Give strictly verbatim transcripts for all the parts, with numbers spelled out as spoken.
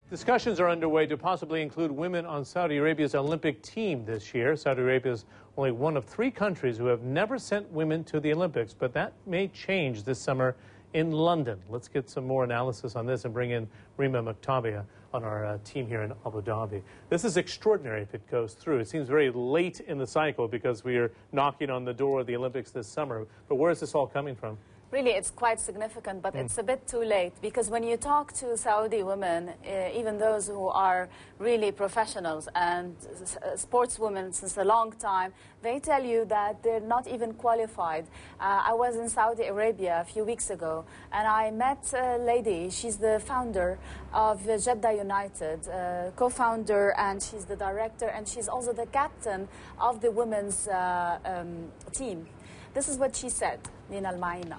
Discussions are underway to possibly include women on Saudi Arabia's Olympic team this year. Saudi Arabia is only one of three countries who have never sent women to the Olympics, but that may change this summer in London. Let's get some more analysis on this and bring in Rima Maktabi on our uh, team here in Abu Dhabi. This is extraordinary if it goes through. It seems very late in the cycle because we are knocking on the door of the Olympics this summer. But where is this all coming from? Really, it's quite significant, but mm. it's a bit too late, because when you talk to Saudi women, uh, even those who are really professionals and uh, sportswomen since a long time, they tell you that they're not even qualified. Uh, I was in Saudi Arabia a few weeks ago, and I met a lady. She's the founder of Jeddah United, uh, co-founder, and she's the director, and she's also the captain of the women's uh, um, team. This is what she said, Nina Al-Maina.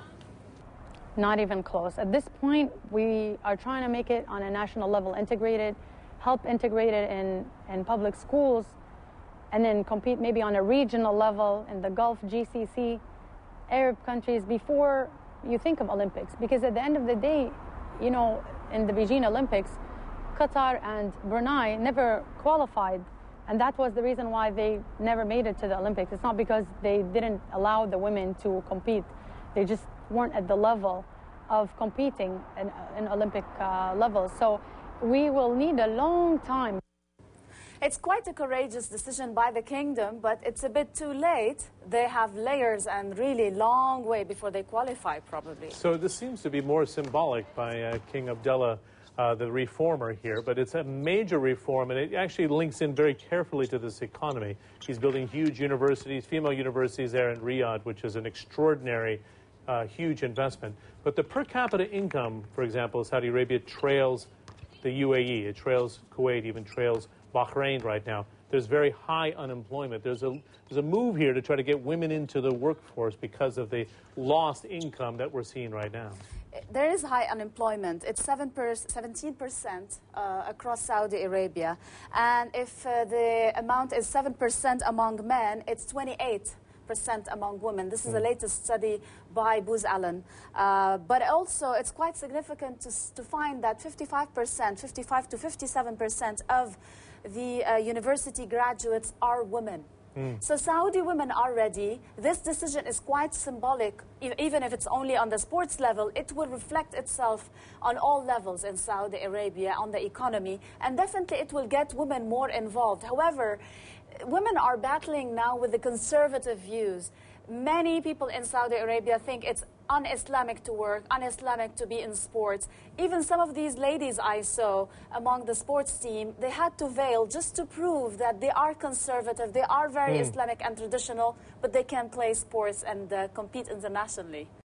Not even close. At this point, we are trying to make it on a national level integrated, help integrate it in, in public schools, and then compete maybe on a regional level in the Gulf, G C C, Arab countries before you think of Olympics. Because at the end of the day, you know, in the Beijing Olympics, Qatar and Brunei never qualified, and that was the reason why they never made it to the Olympics. It's not because they didn't allow the women to compete. They just weren't at the level of competing in, in Olympic uh, levels. So we will need a long time. It's quite a courageous decision by the kingdom, but it's a bit too late. They have layers and really long way before they qualify, probably. So this seems to be more symbolic by uh, King Abdullah, uh, the reformer here, but it's a major reform, and it actually links in very carefully to this economy. He's building huge universities, female universities there in Riyadh, which is an extraordinary Uh, huge investment. But the per capita income, for example, Saudi Arabia trails the U A E. It trails Kuwait, even trails Bahrain right now. There's very high unemployment. There's a, there's a move here to try to get women into the workforce because of the lost income that we're seeing right now. There is high unemployment. It's seventeen percent uh, across Saudi Arabia. And if uh, the amount is seven percent among men, it's twenty-eight percent among women. This is the latest study by Booz Allen. Uh, but also, it's quite significant to, to find that fifty-five percent, fifty-five to fifty-seven percent of the uh, university graduates are women. Mm. So Saudi women are ready. This decision is quite symbolic. Even if it's only on the sports level, it will reflect itself on all levels in Saudi Arabia, on the economy, and definitely it will get women more involved. However, women are battling now with the conservative views. Many people in Saudi Arabia think it's un-Islamic to work, un-Islamic to be in sports. Even some of these ladies I saw among the sports team, they had to veil just to prove that they are conservative, they are very mm. Islamic and traditional, but they can play sports and uh, compete internationally.